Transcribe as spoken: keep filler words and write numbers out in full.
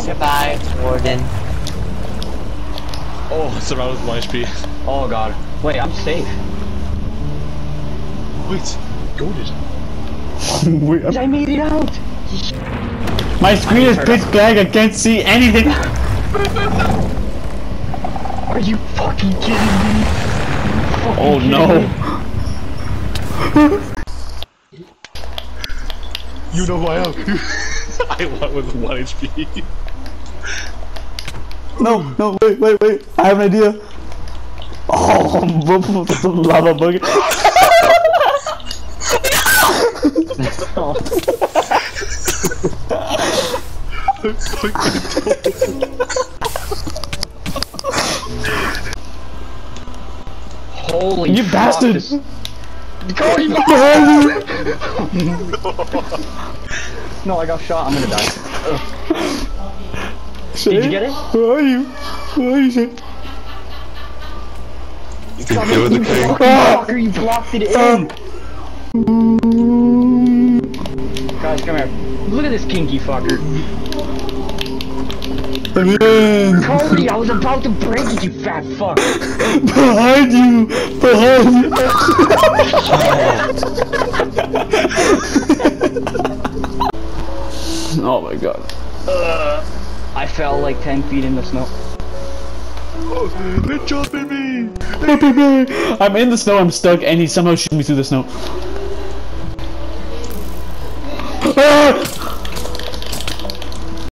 Goodbye, Warden. Oh, surrounded with my H P. Oh god. Wait, I'm safe. Wait, goaded. Wait, I made it out! my screen is pitch black, I can't see anything! Are you fucking kidding me? Fucking Oh no! You know who I am! I went with one H P. No, no, wait, wait, wait, I have an idea! Oh, the lava bug! Holy You fuck, bastard! this- Cody! No, I got shot, I'm gonna die. Ugh. Did you get it? Where are you? Where are you, Shay? You can do the king. Fucker, you blocked it in! Guys, come here. Look at this kinky fucker. I'm in! Cody, I was about to break it, you fat fuck! Behind you! Behind you! Oh my god. Uh, I fell like ten feet in the snow. Oh, they're jumping me! I'm in the snow, I'm stuck, and he somehow shoots me through the snow.